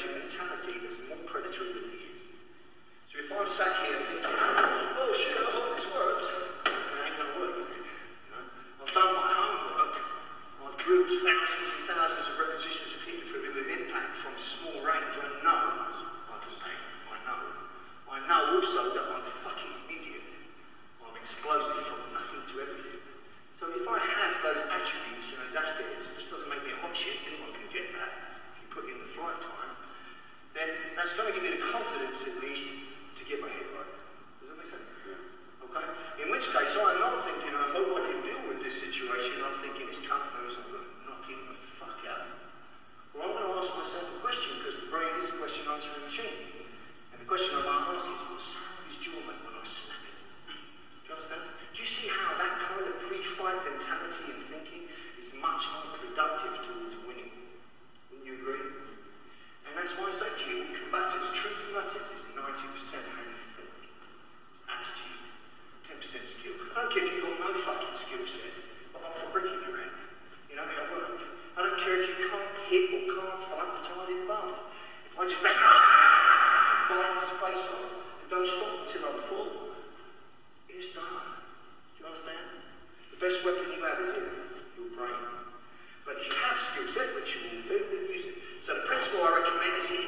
engage a mentality that's more predatory than he is. So if I'm sat here thinking, oh shit, I hope this works, it ain't going to work, is it? You know? I've done my homework, I've drilled thousands and thousands of repetitions of hitting for him with impact from small range. I know I can paint, I know also that I'm fucking immediate. I'm explosive from nothing to everything. So if I have those attributes and those assets, which doesn't make me a hot shit, anyone can get that if you put in the flight time, then that's going to give me the confidence at least to get my head right. Does that make sense? Yeah. Okay? In which case I'm not thinking, I hope I can deal with this situation. I'm thinking this cunt knows I'm going to knock him the fuck out. Or I'm going to ask myself a question, because the brain is a question answering machine. And the question I'm going to ask is, what sound of his jaw make when I snap it? Do you understand? Do you see how that kind of pre-fight mentality and thinking is much more productive towards winning? Wouldn't you agree? And that's why I say to you, combatants, true combatants, is 90% how you think. It's attitude, 10% skill. I don't care if you've got no fucking skill set, but I'm for bricking your hand. You know, it'll work. I don't care if you can't hit or can't fight the tide in both. If I just bite his face off and don't stop until I fall, it's done. Do you understand? The best weapon you have is your brain.